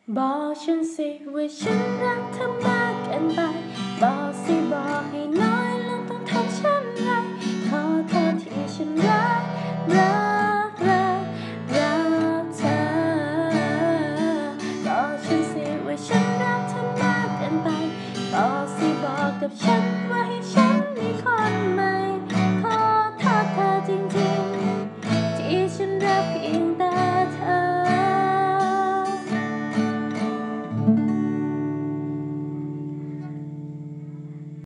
บอกฉันสิว่าฉันรักเธอมากเกินไปบอกสิบอกให้น้อยลงต้องทำเช่นไรขอโทษที่ฉันรักเธอบอกฉันสิว่าฉันรักเธอมากเกินไปบอกสิบอกกับฉันว่าให้ฉันมีคนใหม่ขอโทษเธอจริงๆที่ฉันรักเพียงแต่